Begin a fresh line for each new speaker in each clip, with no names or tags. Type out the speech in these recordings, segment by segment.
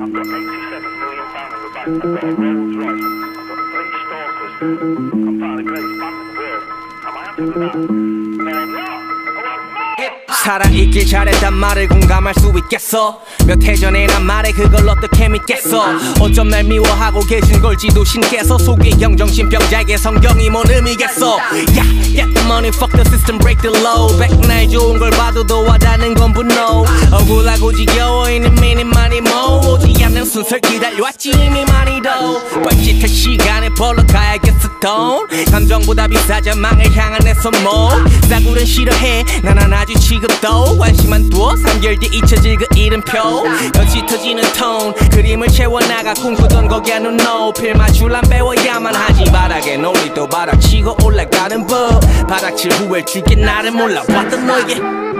I've got 87 million pounds in the bank. I've got a Rolls Royce. I've got 3 stalkers. I'm part of the greatest band in the world. Am I happy with that? No, I'm not.
살아있길 잘했단 말을 공감할 수 있겠어. 몇 해 전에 난 말해 그걸 어떻게 믿겠어. 어쩜 날 미워하고 계신 걸지도 신께서. 속이 경정신병자에게 성경이 뭔 의미겠어. Yeah, get the money, fuck the system, break the law. 백날 좋은 걸 봐도 도와다는 건 분노. 억울하고 지겨워 있는 미니만이 뭐 오지 않는 순서를 기다려왔지 이미 많이 더. 뻘짓할 시간에 벌러 가야겠어 돈. 감정보다 비싸자 망을 향한 내 손목. 싸구려 싫어해 난 안 아주 취급도. 관심만 두어 3개월 뒤 잊혀질 그 이름표. 더 짙어지는 톤 그림을 채워나가 꿈꾸던 거기에 눈 높일 맞출란 배워야만 하지. 바닥에 놀이 또 바닥치고 올라가는 법. 바닥칠 후에 줄게 나를 몰라봤던 너에게.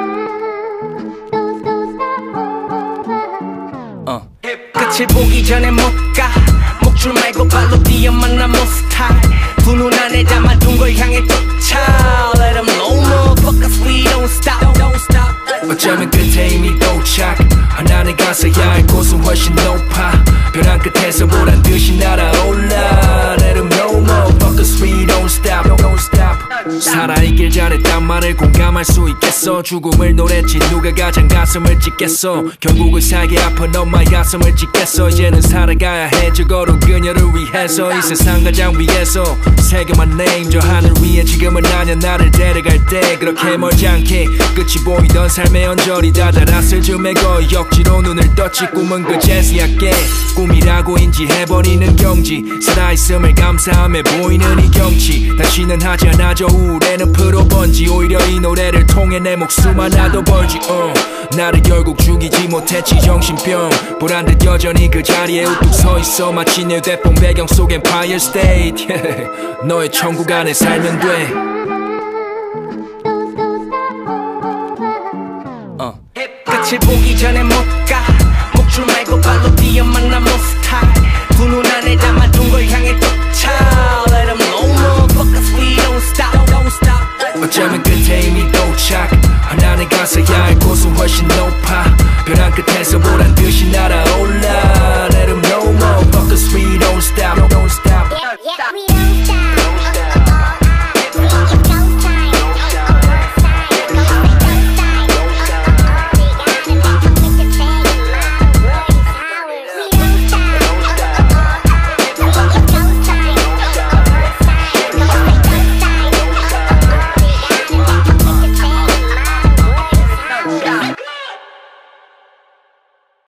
끝을 보기 전에 못 가. 목줄 말고 발로 뛰어만 난 몬스타일. 분운한 애 담아둔 걸 향해 쫓아. Let them know motherfuckers we don't stop.
어쩌면 끝에 이미 도착. 하나는 가서야 할 곳은 훨씬 높아. 벼랑 끝에서 보란 듯이 날아올라. Let them know motherfuckers we don't stop. 살아있길 잘했단 말을 공감할 수 있겠어. 죽음을 노랬지 누가 가장 가슴을 찢겠어. 결국은 살기 아픈 엄마의 가슴을 찢겠어. 이제는 살아가야 해 저거로 그녀를 위해서. 이 세상 가장 위에서 새겨만 name 저 하늘 위에 지금은 아냐 나를 데려갈 때. 그렇게 멀지 않게 끝이 보이던 삶의 언저리 다다랐을 즈음에 거의 억지로 눈을 떴지. 꿈은 그제서야게 꿈이라고 인지해버리는 경지. 살아있음을 감사함에 보이는 이 경치. 다시는 하지 않아 저 우울에는 풀어번지. 오히려 이 노래를 통해 내 목숨 하나도 벌지. 나를 결국 죽이지 못했지 정신병. 보란듯 여전히 그 자리에 우뚝 서있어. 마치 내 휴대폰 배경 속 Empire State. 너의 천국 안에 살면 돼.
끝을 보기 전에 못 가.